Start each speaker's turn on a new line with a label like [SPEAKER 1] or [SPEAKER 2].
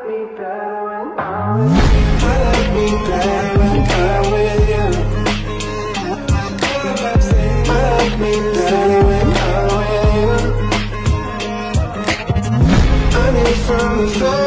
[SPEAKER 1] me better when I'm with you. I like me better when I'm with you. I like me better when I'm with you. I knew from the first